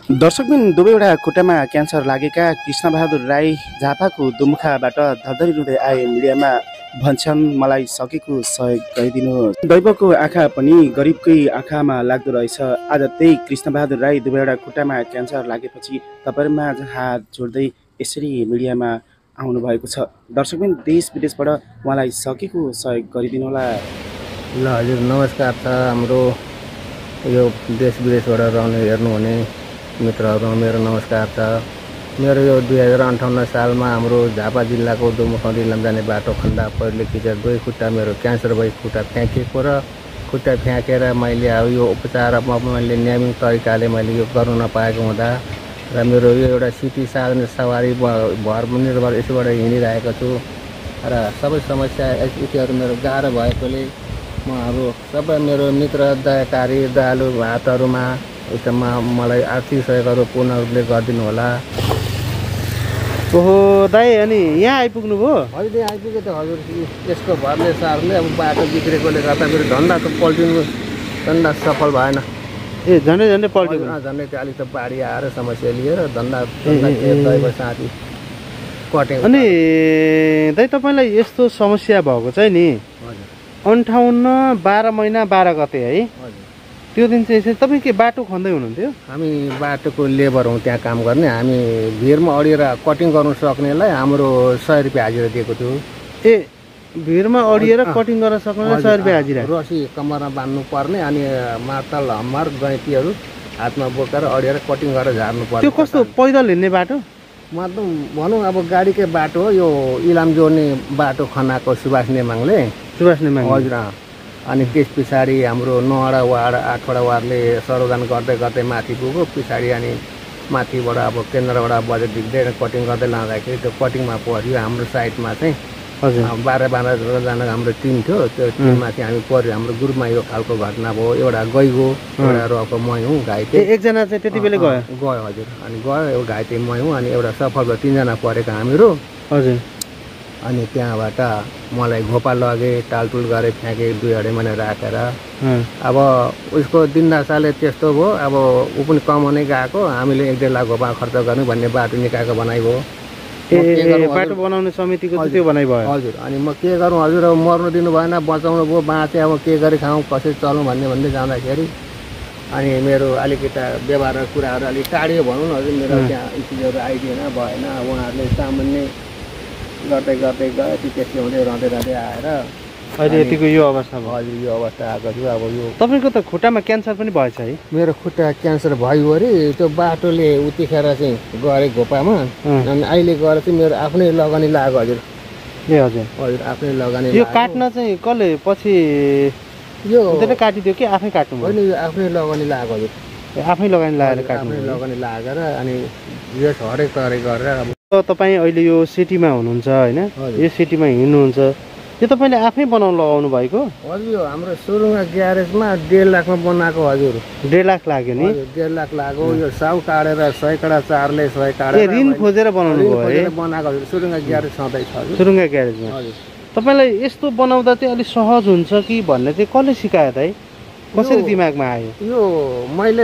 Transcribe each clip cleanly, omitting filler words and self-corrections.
दर्शकबिन दुवैवटा खुट्टामा क्यान्सर लागेका कृष्णबहादुर राई झापाको दुमुखाबाट धरधरी रुँदै आए मिडियामा भन्छन् मलाई सकेको सहयोग गरिदिनु। दैवको आँखा पनि गरिबकै आँखामा लाग्दो रहेछ। आज त्यही कृष्णबहादुर राई दुवैवटा खुट्टामा क्यान्सर लागेपछि तपाईँहरूमाझ हात जोड्दै यसरी मिडियामा आउनु भएको छ। दर्शकबिन देश विदेशबाट उहाँलाई सकेको सहयोग गरिदिनु होला। ल हजुर नमस्कार छ हाम्रो यो देश विदेशबाट रहने हेर्नुहुने मित्रहरू मेरो नमस्कार छ। मेरो यो 2058 सालमा हाम्रो झापा जिल्लाको दुमुखौडी लम्जाने बाटो खन्दा पहिरोले खिचेर दुई खुट्टा मेरो क्यान्सर भई खुट्टा फ्याँकिएको र खुट्टा फ्याँकेर मैले अब यो उपचार मैले नियमित तरिकाले मैले यो गर्नु नपाएको हुँदा र मेरो यो एउटा सिटी साधन सवारी भर निर्भर यसबाट हिँडिरहेको छु र सबै समस्या यतिहरू मेरो गाह्रो भएकोले म अब सबै मेरो मित्र दयाकारी दयालु हातहरूमा यसमा मलाई आर्थिक सहयोगहरू पूर्ण रूपले गरिदिनु होला। ओहो दाइ अनि यहाँ आइपुग्नु भयो? अहिले आइपुगे त हजुर। यसको भरले सारले अब बाटो बिग्रेकोले गर्दा मेरो धन्दा त पल्टिनु धन्दा सफल भएन। ए झन्डै झन्डै पल्ट्यो? झन्डै त्यो अलिक त बाढी आएर समस्या लिएर धन्दा साथी कट्यो। अनि दाइ तपाईँलाई यस्तो समस्या भएको चाहिँ नि 58 12 महिना 12 गते है? त्यो दिन चाहिँ तपाईँ के बाटो खन्दै हुनुहुन्थ्यो? हामी बाटोको लेबर हौँ, त्यहाँ काम गर्ने। हामी भिरमा अडिएर कटिङ गर्नु सक्नेलाई हाम्रो 100 रुपियाँ हाजिरा दिएको थियो। ए भिरमा अडिएर कटिङ गर्न सक्नेलाई 100 रुपियाँ हाजिरा? रसी कम्मरमा बान्नु पर्ने अनि मार्तल हम्मर गैँतीहरू हातमा बोकेर अडिएर कटिङ गरेर झार्नु पर्ने। त्यो कस्तो पैदल हिँड्ने बाटो? मतलब भनौँ अब गाडीकै बाटो हो यो। इलाम जोड्ने बाटो खनाएको सुभाष नेमाङले। हजुर। अनि त्यस पछाडि हाम्रो 9वटा वार्ड 8वटा वार्डले सर्वदान गर्दै गर्दै माथि पुग्यो। पछाडि अनि माथिबाट अब केन्द्रबाट बजेट दिँदै कटिङ गर्दै लाँदाखेरि त्यो कटिङमा पऱ्यो हाम्रो साइडमा चाहिँ। हजुर। 12-12जना हाम्रो टिम थियो। त्यो टिममा चाहिँ हामी पऱ्यो। हाम्रो ग्रुपमा यो खालको घटना भयो। एउटा गइगयो, एउटा रको मै हुँ घाइते। एकजना चाहिँ त्यति बेला गयो हजुर। अनि गयो एउटा घाइते मै हुँ अनि एउटा सफल भयो। 3जना परेका हामीहरू। हजुर। अनि त्यहाँबाट मलाई घोपा लगे टालटुल गरे फ्याँके 2 महिना राखेर। अब उसको दिनदासाले त्यस्तो भयो। अब ऊ पनि कमाउनै गएको। हामीले 1-1.5 लाख घोपा खर्च गर्नु भन्ने बाटो निकायको बनाइ भयो। बाटो बनाउने समितिको त्यो बनाइ भयो? हजुर। अनि म के गरौँ हजुर, अब मर्नु दिनु भएन, बचाउनु भयो, बाँचे अब के गरी खाउँ कसरी चलौँ भन्दै जाँदाखेरि अनि मेरो अलिकति व्यवहार कुराहरू अलिक टाढियो भनौँ न हजुर। मेरो त्यहाँ स्थितिहरू आइदिएन भएन। उहाँहरूले सामान्य गर्दै गर्दै गयो। त्यसले हुँदै रहँदै आएर अहिले यतिको यो अवस्था भयो? हजुर यो अवस्था आएको थियो। अब यो तपाईँको त खुट्टामा क्यान्सर पनि भएछ है? मेरो खुट्टा क्यान्सर भयो अरे त्यो बाटोले उतिखेर चाहिँ गरे घोपामा। अनि अहिले गएर चाहिँ मेरो आफ्नै लगानी लाग्यो हजुर। ए हजुर। हजुर आफ्नै लगानी। यो काट्न चाहिँ कसले पछि यो काटिदियो कि आफै काट्नु? होइन यो आफ्नै लगानी लाग्यो हजुर। आफै लगानी लगाएर काट्नु? आफ्नै लगानी लागेर अनि यो हरेक तरिका गरेर। अब तपाईँ अहिले यो सिटीमा हुनुहुन्छ होइन? यो सिटीमा हिँड्नुहुन्छ, यो तपाईँले आफै लगाउनु भएको? हजुर यो हाम्रो सुरुङा ग्यारेजमा 1.5 लाखमा बनाएको हजुर। 1.5 लाख लाग्यो नि? 1.5 लाख लाग्यो। यो साउ काटेर 100 कडा चारले 100 काटेर ऋण खोजेर बनाउनु भयो है? बनाएको हजुर। सुरुङा ग्यारेज सधैँ छ हजुर। सुरुङा ग्यारेजमा तपाईँलाई यस्तो बनाउँदा चाहिँ अलिक सहज हुन्छ कि भन्ने चाहिँ कसले सिकायो है? कसरी दिमागमा आयो? यो मैले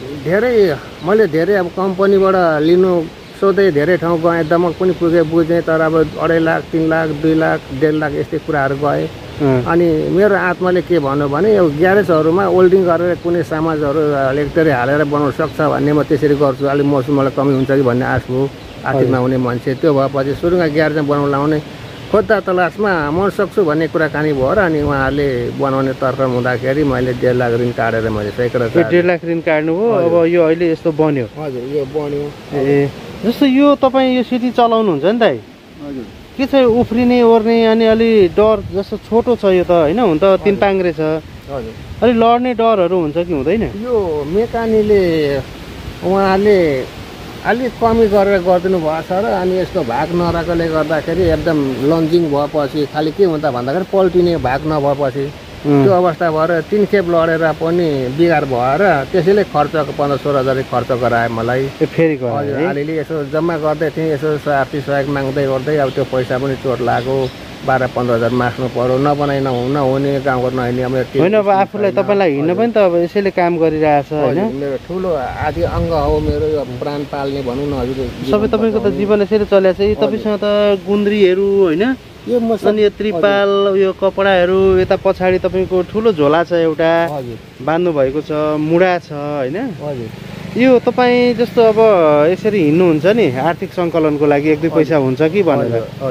धेरै अब कम्पनीबाट लिनु सोधेँ, धेरै ठाउँ गएँ, दमक पनि पुगेँ, बुझेँ। तर अब 2.5 लाख 3 लाख 2 लाख 1.5 लाख यस्तै कुराहरू गए। अनि मेरो आत्माले के भन्यो भने यो ग्यारेजहरूमा ओल्डिङ गरेर कुनै सामानहरू लेक्टरै हालेर बनाउन सक्छ भन्ने म त्यसरी गर्छु। अलिक मौसम मलाई कमी हुन्छ कि भन्ने आश भयो आर्थिकमा हुने मान्छे। त्यो भएपछि सुरुङा ग्यारेजमा बनाउन लाउने खोज्दा तलासमा म सक्छु भन्ने कुराकानी भयो र अनि उहाँहरूले बनाउने तर्फ हुँदाखेरि मैले 1.5 लाख ऋण काटेर मैले 100 कडा 1.5 लाख ऋण काट्नु भयो। अब यो अहिले यस्तो बन्यो? हजुर यो बन्यो। ए जस्तो यो तपाईँ यो सिटी चलाउनुहुन्छ नि दाइ? हजुर। के छ उफ्रिने ओर्ने अनि अलि डर जस्तो छोटो छ यो त होइन? हुन त 3 पाङ्ग्रे छ। हजुर। अलि लड्ने डरहरू हुन्छ कि हुँदैन? यो मेकानिकले उहाँले अलिक कमी गरेर गरिदिनु भएको छ र अनि यसको भाग नरहेकोले गर्दाखेरि एकदम लन्चिङ भएपछि खालि के हुन्छ भन्दाखेरि पल्टिने भाग नभएपछि त्यो अवस्था भएर 3 खेप लडेर पनि बिगार भएर त्यसैले खर्च 15-16 हजार खर्च गराए मलाई। फेरि हजुर अलिअलि यसो जम्मा गर्दै थिएँ, यसो आर्थिक सहयोग माग्दै गर्दै अब त्यो पैसा पनि चोट लाग्यो। 12-15 हजार मास्नु पर्यो, नबनाइ नहुने गाउँघर नहिँड्ने। अब होइन अब आफूलाई तपाईँलाई हिँड्न पनि त अब यसैले काम गरिरहेछ होइन। मेरो ठुलो आदि अङ्ग हो मेरो यो प्राण पाल्ने भनौँ न हजुर। सबै तपाईँको त जीवन यसरी चलेको छ। तपाईँसँग त गुन्द्रीहरू होइन, अनि यो त्रिपाल यो कपडाहरू, यता पछाडि तपाईँको ठुलो झोला छ एउटा बाँध्नु भएको छ, मुढा छ होइन। यो तपाईँ जस्तो अब यसरी हिँड्नुहुन्छ नि आर्थिक सङ्कलनको लागि 1-2 पैसा हुन्छ कि भनेर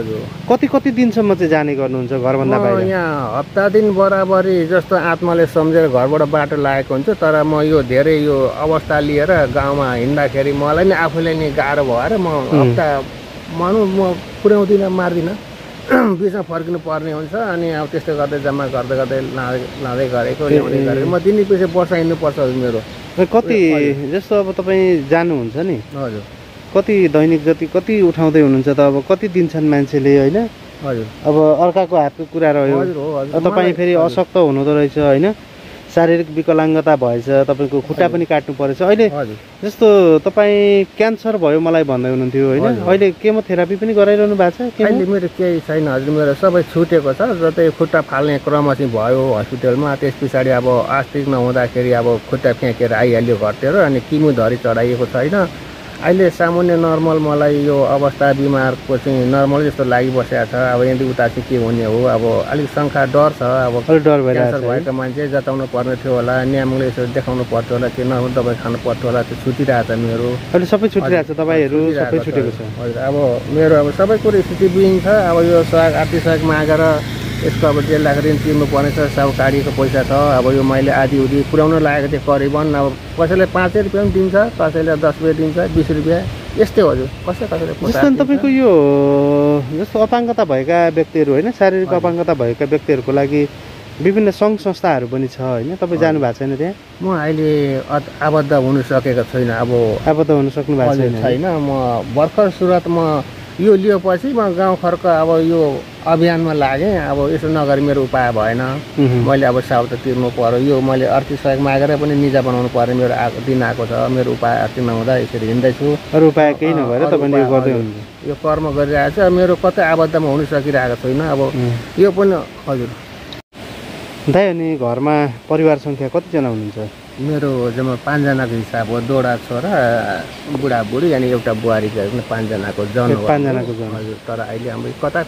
कति दिनसम्म चाहिँ जाने गर्नुहुन्छ घरभन्दा बाहिर? यहाँ हप्ता दिन बराबरी जस्तो आत्माले सम्झेर घरबाट बाटो लागेको हुन्छ। तर म यो धेरै यो अवस्था लिएर गाउँमा हिँड्दाखेरि मलाई नि आफूलाई नि गाह्रो भएर म हप्ता भनौँ म पुर्याउँदिनँ, मार्दिनँ, बिचमा फर्किनु पर्ने हुन्छ। अनि अब त्यस्तो गर्दै जम्मा गर्दै लाँदै गरेको ल्याउँदै गरेको म दिनै पछि वर्ष हिँड्नुपर्छ मेरो। कति जस्तो अब तपाईँ जानुहुन्छ नि, हजुर कति दैनिक जति कति उठाउँदै हुनुहुन्छ त अब कति दिन्छन् मान्छेले होइन। हजुर अब अर्काको हातको कुरा रह्यो, तपाईँ फेरि अशक्त हुनुहुँदो रहेछ होइन, शारीरिक विकलाङ्गता भएछ, तपाईँको खुट्टा पनि काट्नु परेछ। अहिले जस्तो तपाईँ क्यान्सर भयो मलाई भन्दै हुनुहुन्थ्यो होइन, अहिले केमोथेरापी पनि गराइरहनु भएको छ? अहिले मेरो केही छैन हजुर, मेरो सबै छुटेको छ। जतै खुट्टा फाल्ने क्रम चाहिँ भयो हस्पिटलमा, त्यस पछाडि अब आस्तिक नहुँदाखेरि अब खुट्टा फ्याँकेर आइहाल्यो घरतिर, अनि किमोधरी चढाइएको छैन। अहिले सामान्य नर्मल मलाई यो अवस्था बिमारको चाहिँ नर्मल जस्तो लागिबसेको छ। अब यदि उता चाहिँ के हुने हो, अब अलिक शङ्का डर छ। अब डर भइरहेको छ भएको मान्छे जताउनु पर्ने थियो होला, न्यामले यसो देखाउनु पर्थ्यो होला, के नहुँ दबाई खानु पर्थ्यो होला, त्यो छुटिरहेको छ मेरो। अहिले सबै छुटिरहेको छ, दबाईहरू सबै छुटेको छ। हजुर अब मेरो अब सबै कुरो स्थिति बिहिन छ। अब यो सहयोग आर्थिक सहयोग मागेर यसको अब 1.5 लाख ऋण तिर्नु पर्ने छ, साहुकारीको पैसा छ। अब यो मैले आधी उधी पुर्याउन लागेको थिएँ करिबन। अब कसैले 5 रुपियाँ पनि दिन्छ, कसैले 10 रुपियाँ दिन्छ, 20 रुपियाँ यस्तै हजुर। कसैले जस्तो तपाईँको यो जस्तो अपाङ्गता भएका व्यक्तिहरू होइन, शारीरिक अपाङ्गता भएका व्यक्तिहरूको लागि विभिन्न सङ्घ संस्थाहरू पनि छ होइन, तपाईँ जानु भएको छैन त्यहाँ? म अहिले आबद्ध हुन सकेको छैन। अब आबद्ध हुन सक्नु भएको छैन। म भर्खर सुरुवात म यो लिएपछि म गाउँ खर्क अब यो अभियानमा लागेँ। अब यसो नगरी मेरो उपाय भएन, मैले अब साउथ तिर्नु पर्यो। यो मैले आर्थिक सहयोग मागेर पनि निजा बनाउनु पर्ने मेरो दिन आएको छ। मेरो उपाय आर्थिक नहुँदा यसरी हिँड्दैछु। अरू उपाय केही नभएर तपाईँले यो गर्दै हुनुहुन्छ? यो कर्म गरिरहेको छ, मेरो कतै आबद्धमा हुन सकिरहेको छैन। अब यो पनि हजुर। दाइ अनि घरमा परिवार सङ्ख्या कतिजना हुनुहुन्छ? मेरो जम्मा 5 जनाको हिसाब हो। दोडा छोरा, बुढाबुढी अनि एउटा बुहारीको 5 जनाको जन हो। 5 जनाको जन हजुर। तर अहिले हाम्रो कता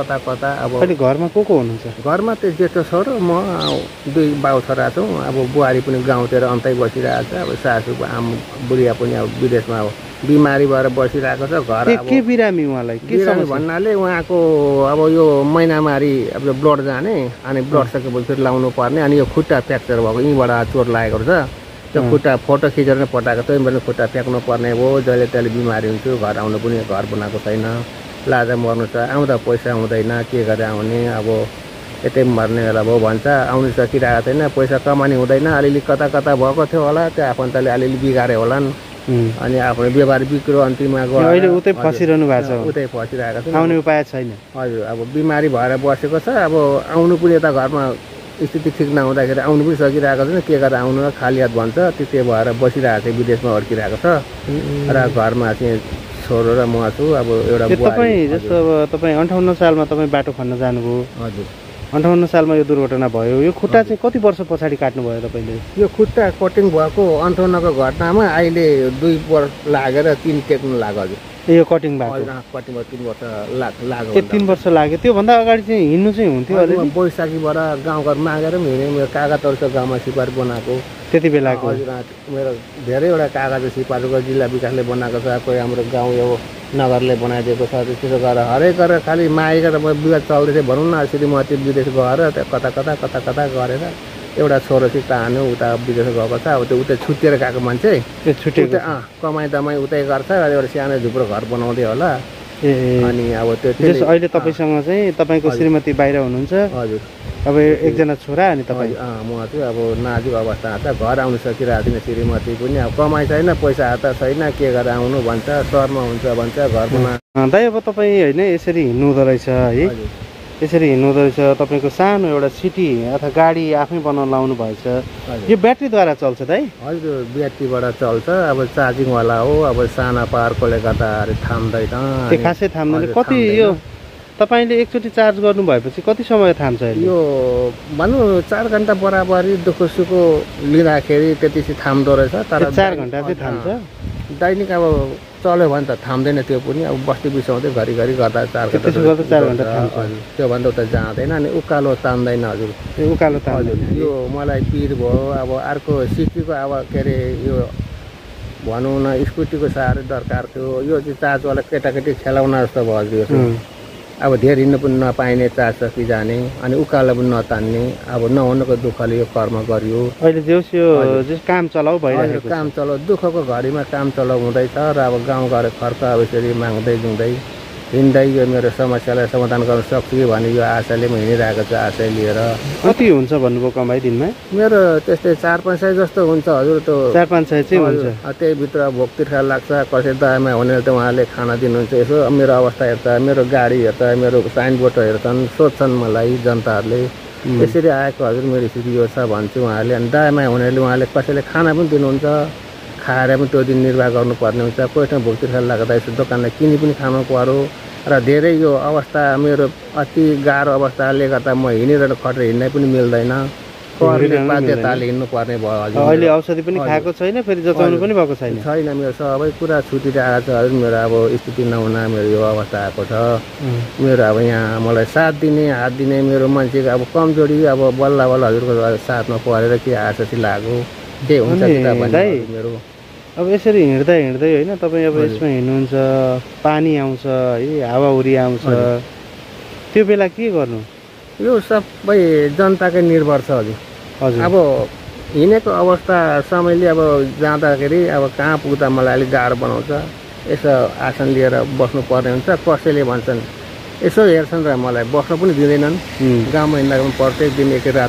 अब अहिले घरमा को हुनुहुन्छ? घरमा त्यो जेठो छोरो, म 2 बाउ छोरा छौँ। अब बुहारी पनि गाउँतिर अन्तै बसिरहेको छ। अब सासूको बुढिया पनि अब विदेशमा अब बिमारी भएर बसिरहेको छ। घर अब के बिरामी उहाँलाई के बिरामी भन्नाले उहाँको अब यो महिनामारी अब ब्लड जाने, अनि ब्लड सकेपछि फेरि लाउनु पर्ने, अनि यो खुट्टा फ्र्याक्चर भएको यहीँबाट चोट लागेको छ। त्यो खुट्टा फोटो खिचेर नै पठाएको, त्यहीँबाट खुट्टा फ्याँक्नु पर्ने हो। जहिले तहिले बिमारी हुन्छु, घर आउनु पनि घर बनाएको छैन, लाजा मर्नु छ, आउँदा पैसा आउँदैन, के गरेर आउने। अब यतै मर्ने बेला भयो भन्छ, आउनु सकिरहेको छैन, पैसा कमानी हुँदैन। अलिअलि कता भएको थियो होला, त्यो आफन्तले अलिअलि बिगारे होलान्, अनि आफ्नो व्यवहार बिग्रो अन्तिममा गयो। अहिले उतै फसिरहनु भएको छ? उतै फसिरहेको छ, आउने उपाय छैन। हजुर। अब बिमारी भएर बसेको छ। अब आउनु पनि यता घरमा स्थिति ठिक नहुँदाखेरि आउनु पनि सकिरहेको छैन, के गरेर आउनु, खाली हात भन्छ। त्यो भएर बसिरहेको छ, विदेशमा अड्किरहेको छ। र घरमा चाहिँ छोरो र म छु। अब एउटा तपाईँ जस्तो अब तपाईँ 58 सालमा तपाईँ बाटो खन्न जानुभयो। हजुर। 58 सालमा यो दुर्घटना भयो। यो खुट्टा चाहिँ कति वर्ष पछाडि काट्नुभयो तपाईँले? यो खुट्टा कटिङ भएको 58को घटनामा अहिले 2 वर्ष लागेर 3 टेक्नु लाग्यो हजुर। यो कटिङ भएको? कटिङ भयो 3 वर्ष लाग्यो। 3 वर्ष लाग्यो। त्योभन्दा अगाडि चाहिँ हिँड्नु चाहिँ हुन्थ्यो? अहिले बैशाखीबाट गाउँघर मागेर पनि हिँडेँ। मेरो कागजहरू छ गाउँमा सिपार बनाएको त्यति बेलाको? हजुर। मेरो धेरैवटा कागज सिपारुको जिल्ला विकासले बनाएको छ, कोही हाम्रो गाउँ यो नगरले बनाइदिएको छ। त्यसो गरेर हरेक गरेर खालि मागेर विवाद चल्दै थियो भनौँ न। श्रीमती विदेश गएर कता गरेर एउटा छोरो चाहिँ तान्यो, उता विदेश गएको छ। अब त्यो उतै छुट्टिएर गएको मान्छे, छुट्टिएको कमाइ दमाई उतै गर्छ। एउटा सानो झुप्रो घर बनाउँदै होला। अनि अब त्यो अहिले तपाईँसँग चाहिँ तपाईँको श्रीमती बाहिर हुनुहुन्छ? हजुर। अब एकजना छोरा अनि तपाईँ? म चाहिँ अब नाजुक अवस्था छ, घर आउनु सकिरहेको छैन। श्रीमती पनि अब कमाइ छैन, पैसा हात छैन, के गरेर आउनु भन्छ, सहरमा हुन्छ भन्छ, घरमा। दाइ अब तपाईँ होइन यसरी हिँड्नु हुँदो रहेछ है, यसरी हिँड्नुहुँदो रहेछ तपाईँको सानो एउटा सिटी अथवा गाडी आफै बनाउन लाउनु भएछ यो ब्याट्रीद्वारा चल्छ दाइ हजुर ब्याट्रीबाट चल्छ अब चार्जिङवाला हो अब साना पावरकोले गर्दा थाम्दैन त्यो खासै थाम्दैन कति यो तपाईँले एकचोटि चार्ज गर्नु भएपछि कति समय थाम्छ यो भनौँ 4 घन्टा बराबरी दुःख सुखो लिँदाखेरि त्यति थाम्दो रहेछ तर 4 घन्टा चाहिँ थाम्छ दैनिक अब चल्यो भने त थाम्दैन त्यो पनि अब बस्ती बिसाउँदै घरिघरि गर्दा 4 घन्टा गर्दा 4 घन्टा थाम्छ त्योभन्दा उता जाँदैन अनि उकालो तान्दैन हजुर उकालो तान्दैन यो मलाई पिर भयो अब अर्को सिटीको अब के अरे यो भनौँ न स्कुटीको साह्रै दरकार थियो यो चाहिँ चार्जवाला केटाकेटी खेलाउन जस्तो भयो हजुर अब धेर हिँड्नु पनि नपाइने चार्ज कि जाने अनि उकालो पनि नतान्ने अब नहुनुको दुःखले यो कर्म गरियो अहिले जेउस यो काम चलाउ भइरहेको काम चलाउ दुःखको घडीमा काम चलाउ हुँदैछ र अब गाउँ घर खर्च अब यसरी माग्दै जुँदै हिँड्दै यो मेरो समस्यालाई समाधान गर्न सक्छु कि भन्ने यो आशाले म हिँडिरहेको छु आशा लिएर कति हुन्छ भन्नुभयो कमाइ दिनमा मेरो त्यस्तै 4-5 सय जस्तो हुन्छ हजुर त्यो 4-5 सय चाहिँ हुन्छ त्यही भित्र भोक तिर्खा लाग्छ कसै दयामा हुने त उहाँले खाना दिनुहुन्छ यसो मेरो अवस्था हेर्छ मेरो गाडी हेर्छ मेरो साइनबोर्ड हेर्छन् सोध्छन् मलाई जनताहरूले यसरी आएको हजुर मेरो स्थिति यो छ भन्छु उहाँहरूले अनि दयामा हुनेले उहाँले कसैले खाना पनि दिनुहुन्छ खाएर पनि त्यो दिन निर्वाह गर्नुपर्ने हुन्छ कोही ठाउँ भोक तिर्खा लाग्दा यसो दोकानलाई किनी पनि खानु पर्यो र धेरै यो अवस्था मेरो अति गाह्रो अवस्थाले गर्दा म हिँडिरहेर खटेर हिँड्नै पनि मिल्दैन बाध्यताले हिँड्नु पर्ने भयो हजुर अहिले औषधि पनि खाएको छैन फेरि जचाउनु पनि भएको छैन मेरो सबै कुरा छुटिरहेको छ हजुर मेरो अब स्थिति नहुना मेरो यो अवस्था आएको छ मेरो अब यहाँ मलाई साथ दिने हात दिने मेरो मान्छेको अब कमजोरी अब बल्ल बल्ल हजुरको साथमा परेर के आशा चाहिँ लाग्यो के हुन्छ मेरो अब यसरी हिँड्दै होइन तपाईँ अब यसमा हिँड्नुहुन्छ पानी आउँछ है हावाहुरी आउँछ त्यो बेला के गर्नु यो सबै जनताकै निर्भर छ हजुर अब हिँडेको अवस्था समयले अब जाँदाखेरि अब कहाँ पुग्दा मलाई अलिक गाह्रो बनाउँछ यसो आसन लिएर बस्नु पर्ने हुन्छ कसैले भन्छन् यसो हेर्छन् र मलाई बस्न पनि दिँदैनन् गाउँमा हिँड्दा प्रत्येक दिन एक रात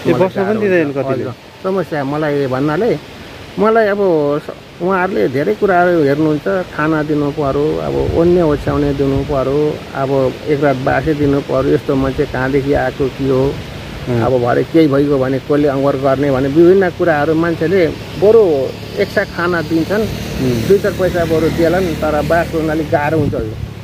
समस्या मलाई भन्नाले मलाई अब उहाँहरूले धेरै कुराहरू हेर्नुहुन्छ खाना दिनु पर्यो अब ओन्ने ओछ्याउने दिनु पर्यो अब एक रात बासे दिनु पर्यो यस्तो मान्छे कहाँदेखि आएको के हो अब भरे केही भइगयो भने कसले अङ्वर गर्ने भने विभिन्न कुराहरू मान्छेले बरु एकसाथ खाना दिन्छन् 2-4 पैसा बरु दिएलान् तर बास गर्नु अलिक गाह्रो हुन्छ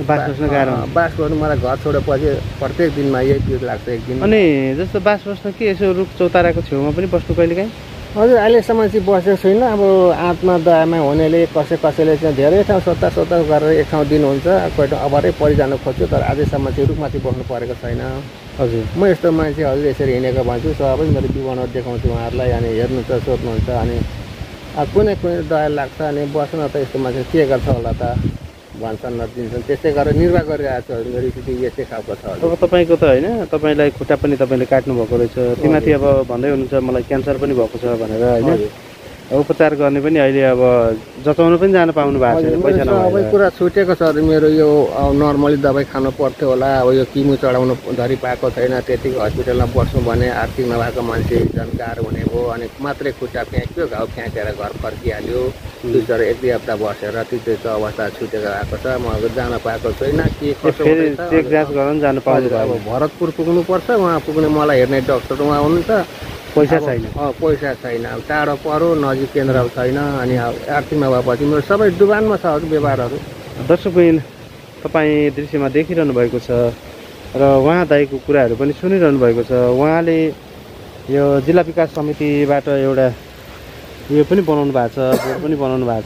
बास गर्नु मलाई घर छोडेपछि प्रत्येक दिनमा यही पिर लाग्छ एक दिन अनि जस्तो बास बस्न के यसो रुख चौताराको छेउमा पनि बस्नु कहिलेकाहीँ हजुर अहिलेसम्म चाहिँ बसेको छुइनँ अब आत्मा दयामा हुनेले कसैले चाहिँ धेरै ठाउँ सोद्धा गरेर एक ठाउँ दिनुहुन्छ कोही ठाउँ अभरै परिजानु खोज्छु तर आजसम्म चाहिँ रुखमा चाहिँ बस्नु परेको छैन हजुर म यस्तो मान्छे हजुर यसरी हिँडेको भन्छु सबै मेरो विवरणहरू देखाउँछु उहाँहरूलाई अनि हेर्नुहुन्छ सोध्नुहुन्छ अनि कुनै दया लाग्छ अनि बस्न त यस्तो मान्छे के गर्छ होला त भन्छन् नदिन्छन् त्यस्तै गरेर निर्वाह गरिरहेको छु मेरो स्थिति यस्तै खालको छ अब तपाईँको त होइन तपाईँलाई खुट्टा पनि तपाईँले काट्नु भएको रहेछ त्यमाथि अब भन्दै हुनुहुन्छ मलाई क्यान्सर पनि भएको छ भनेर होइन उपचार गर्ने पनि अहिले अब जचाउनु पनि जान पाउनु भएको छैन पैसा नभएर सबै कुरा छुटेको छ मेरो यो नर्मली दबाई खानु पर्थ्यो होला अब यो किमो चढाउनु धरि पाएको छैन त्यतिको हस्पिटलमा बस्नु भने आर्थिक नभएको मान्छे झन् गाह्रो हुने भयो अनि मात्रै खुट्टा फ्याँक्यो घाउ फ्याँकेर घर फर्किहाल्यो 2-1 हप्ता बसेर त्यो अवस्था छुटेको आएको छ म जान पाएको छैन के कसो चेक जाँच गर्न जानु पाउनु अब भरतपुर पुग्नुपर्छ उहाँ पुग्ने मलाई हेर्ने डाक्टर उहाँ हुनुहुन्छ पैसा छैन पैसा छैन अब टाढो पऱ्यो नजिक केन्द्र छैन अनि आर्थिक नभएपछि मेरो सबै डुबानमा छ व्यवहारहरू दर्शकबिन तपाईँ दृश्यमा देखिरहनु भएको छ र उहाँ दाइको कुराहरू पनि सुनिरहनु भएको छ उहाँले यो जिल्ला विकास समितिबाट एउटा यो पनि बनाउनु भएको छ बोर्ड पनि बनाउनु भएको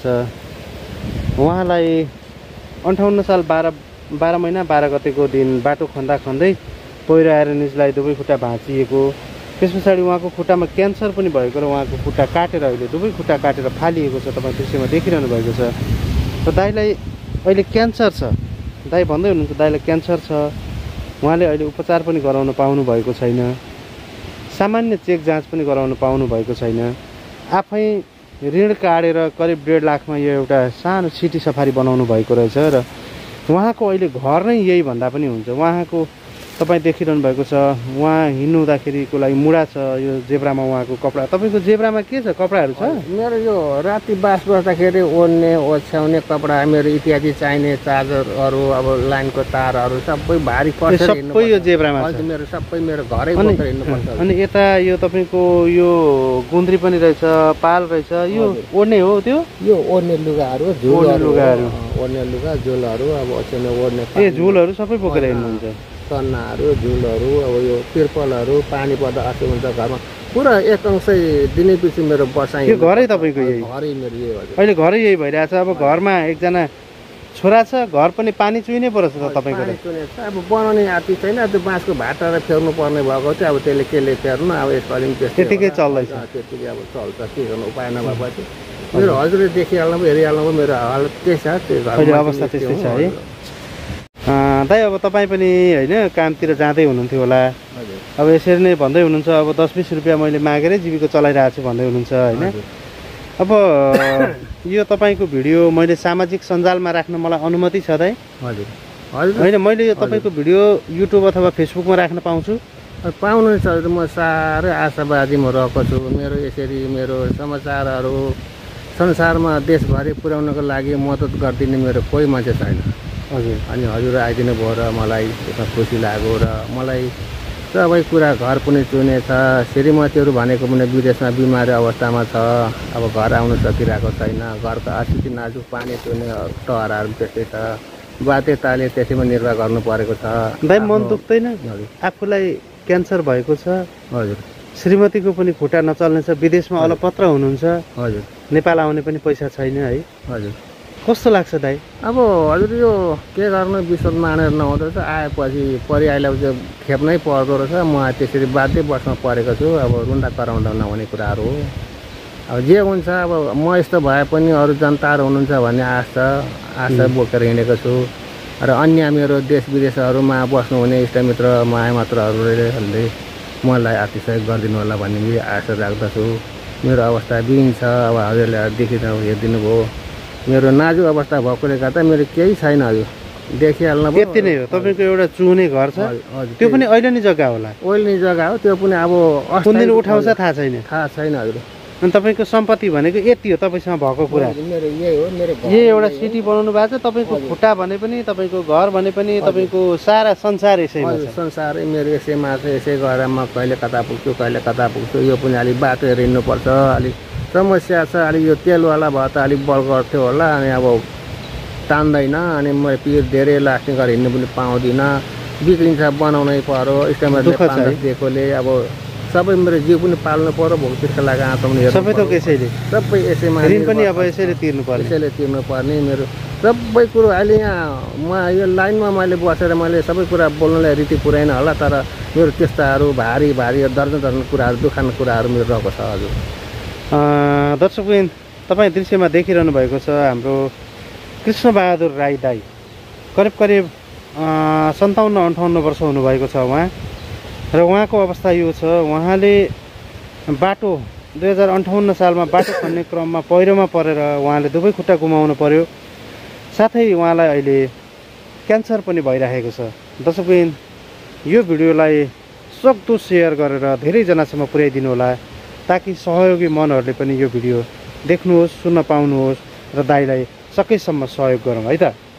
छ उहाँलाई 58 साल 12 महिना 12 गतेको दिन बाटो खन्दै पहिरो आएर निजलाई दुवै खुट्टा भाँचिएको त्यस पछाडि उहाँको खुट्टामा क्यान्सर पनि भएको र उहाँको खुट्टा काटेर अहिले दुवै खुट्टा काटेर फालिएको छ तपाईँ दृश्यमा देखिरहनु भएको छ र दाइलाई अहिले क्यान्सर छ दाइ भन्दै हुनुहुन्छ दाइलाई क्यान्सर छ उहाँले अहिले उपचार पनि गराउन पाउनु भएको छैन सामान्य चेक जाँच पनि गराउन पाउनु भएको छैन आफै ऋण काटेर करिब 1.5 लाखमा यो एउटा सानो सिटी सफारी बनाउनु भएको रहेछ र उहाँको अहिले घर नै यही भन्दा पनि हुन्छ उहाँको तपाईँ देखिरहनु भएको छ उहाँ हिँड्नुहुँदाखेरिको लागि मुढा छ यो जेब्रामा उहाँको कपडा तपाईँको जेब्रामा के छ कपडाहरू छ मेरो यो राति बास बस्दाखेरि ओढ्ने ओछ्याउने कपडा मेरो इत्यादि चाहिने चार्जरहरू अब लाइनको तारहरू सबै भारी पर्छ सबै यो जेब्रामा छ मेरो सबै मेरो घरै बोकेर हिँड्नुपर्छ अनि यता यो तपाईँको यो गुन्द्री पनि रहेछ पाल रहेछ यो ओढ्ने हो त्यो यो ओढ्ने लुगाहरू लुगाहरू ओढ्ने लुगा झुलहरू अब ओछ्याउने ओढ्ने ए झुलहरू सबै बोकेर हिँड्नुहुन्छ सन्नाहरू झुलहरू अब यो तिर्पलहरू पानी पर्दा असुविधा हुन्छ घरमा पुरा एक अंशै दिनै पछि मेरो बसाइ यो घरै तपाईँको यही घरै मेरो यही हो अहिले घरै यही भइरहेछ अब घरमा एकजना छोरा छ घर पनि पानी चुइनै पर्छ त तपाईँको अब बनाउने आदि छैन त्यो बाँसको भाटा फेर्नु पर्ने भएको थियो अब त्यसले केले फेर्नु अब यसको अलिक त्यतिकै चल्दैछ त्यतिकै अब चल्छ के गर्नु उपाय नभएपछि मेरो हजुरले देखिहाल्नु भयो हेरिहाल्नु भयो मेरो हालत त्यही छ त्यो अवस्था त्यस्तै छ है दाइ अब तपाईँ पनि होइन कामतिर जाँदै हुनुहुन्थ्यो होला अब यसरी नै भन्दै हुनुहुन्छ अब 10-20 रुपियाँ मैले मागेरै जीविका चलाइरहेको छु भन्दै हुनुहुन्छ होइन अब यो तपाईँको भिडियो मैले सामाजिक सञ्जालमा राख्न मलाई अनुमति छ दाइ हजुर होइन मैले यो तपाईँको भिडियो युट्युब अथवा फेसबुकमा राख्न पाउँछु पाउनु छ म साह्रै आशावादीमा रहेको छु मेरो यसरी मेरो समाचारहरू संसारमा देशभरि पुर्याउनको लागि मद्दत गरिदिने मेरो कोही मान्छे छैन हजुर अनि हजुर आइदिनु भयो र मलाई यसमा खुसी लाग्यो र मलाई सबै कुरा घर पनि चुने छ श्रीमतीहरू भनेको पनि विदेशमा बिमारी अवस्थामा छ अब घर आउन सकिरहेको छैन घरको आर्थिक नाजुक पानी चुने टहराहरू त्यस्तै छ बाध्यताले त्यसैमा निर्वाह गर्नु परेको छ दाइ मन दुख्दैन आफूलाई क्यान्सर भएको छ हजुर श्रीमतीको पनि खुट्टा नचल्ने छ विदेशमा अलपत्र हुनुहुन्छ हजुर नेपाल आउने पनि पैसा छैन है हजुर कस्तो लाग्छ दाइ अब हजुर यो के गर्नु विश्वास मानेर नहुँदो रहेछ आएपछि परिआइलाई चाहिँ खेप्नै पर्दो रहेछ म त्यसरी बाध्य बस्न परेको छु अब रुन्दा कराउँदा नहुने कुराहरू हो अब जे हुन्छ अब म यस्तो भए पनि अरू जनताहरू हुनुहुन्छ भन्ने आशा बोकेर हिँडेको छु र अन्य मेरो देश विदेशहरूमा बस्नुहुने इष्टमित्र मायामात्रहरूले मलाई आर्थिक सहयोग गरिदिनु होला भन्ने आशा राख्दछु मेरो अवस्था बिन छ अब हजुरले देखिदिनु हेरिदिनु भयो मेरो नाजुक अवस्था भएकोले गर्दा मेरो केही छैन हजुर देखिहाल्नु यति नै हो तपाईँको एउटा चुने घर छ त्यो पनि अहिले नै जग्गा होला ओइल्ने जग्गा हो त्यो पनि अब कुन दिन उठाउँछ थाहा छैन हजुर अनि तपाईँको सम्पत्ति भनेको यति हो तपाईँसँग भएको कुरा मेरो यही हो मेरो यही एउटा सिटी बनाउनु भएको छ तपाईँको खुट्टा भने पनि तपाईँको घर भने पनि तपाईँको सारा संसार यसैमा छ संसारै मेरो यसैमा छ यसै गरेर म कहिले कता पुग्छु कहिले कता पुग्छु यो पनि अलिक बाटो हेरेर हिँड्नुपर्छ अलिक समस्या छ अलिक यो तेलवाला भयो त अलिक बल गर्थ्यो होला अनि अब तान्दैन अनि म पिर धेरै लास्टिङ गरेर हिँड्नु पनि पाउँदिनँ बिग्रिन्छ बनाउनै पर्यो इष्टमित्रले दिएकोले अब सबै मेरो जिउ पनि पाल्नु पर्यो भोक तिर्खा लागेर आँखा पनि हेर्नु सबै थोक यसैले सबै यसैमा ऋण पनि अब यसैले तिर्नु पर्ने यसैले तिर्नु पर्ने मेरो सबै कुरो अहिले यहाँ म यो लाइनमा मैले बसेर मैले सबै कुरा बोल्नलाई रीति पुऱ्याइन होला तर मेरो त्यस्ताहरू भारी दर्जन कुराहरू दुखाने कुराहरू मेरो रहेको छ हजुर दर्शकवृन्द तपाईँ दृश्यमा देखिरहनु भएको छ हाम्रो कृष्णबहादुर राई दाई करिब 57-58 वर्ष हुनुभएको छ उहाँ र उहाँको अवस्था यो छ उहाँले बाटो 2058 सालमा बाटो खन्ने क्रममा पहिरोमा परेर उहाँले दुवै खुट्टा गुमाउनु पर्यो साथै उहाँलाई अहिले क्यान्सर पनि भइरहेको छ दर्शकवृन्द यो भिडियोलाई सक्दो सेयर गरेर धेरैजनासम्म पुर्याइदिनु होला ताकि सहयोगी मनहरूले पनि यो भिडियो देख्नुहोस् सुन्न पाउनुहोस् र दाइलाई सकेसम्म सहयोग गरौँ है त।